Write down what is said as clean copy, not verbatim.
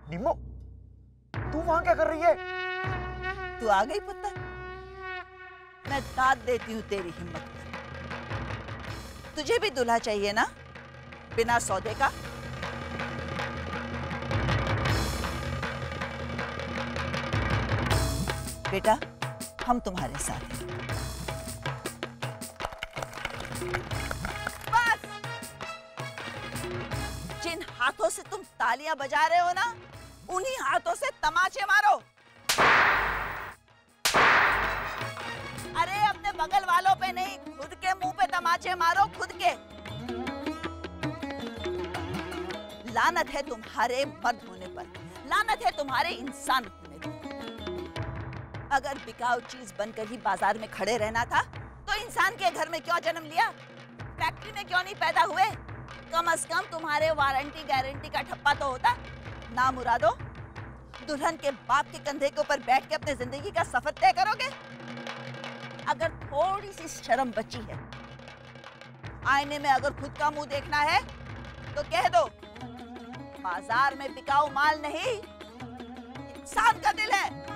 निम्मो, तू वहां क्या कर रही है? तू आ गई पुत्र? मैं दाद देती हूँ तेरी हिम्मत पर। तुझे भी दूल्हा चाहिए ना, बिना सौदे का? बेटा, हम तुम्हारे साथ हैं। बस! जिन हाथों से तुम तालियां बजा रहे हो ना, उन्हीं हाथों से तमाचे मारो। अरे अपने बगल वालों पे नहीं, खुद के मुंह पे तमाचे मारो, खुद के। लानत है तुम्हारे मर्द होने पर, लानत है तुम्हारे इंसान होने पर। अगर बिकाऊ चीज बनकर ही बाजार में खड़े रहना था तो इंसान के घर में क्यों जन्म लिया? फैक्ट्री में क्यों नहीं पैदा हुए? कम से कम तुम्हारे वारंटी गारंटी का ठप्पा तो होता ना। मुरादो, दुल्हन के बाप के कंधे के ऊपर बैठ के अपनी जिंदगी का सफर तय करोगे? अगर थोड़ी सी शर्म बची है, आईने में अगर खुद का मुंह देखना है तो कह दो, बाजार में बिकाऊ माल नहीं, इंसान का दिल है।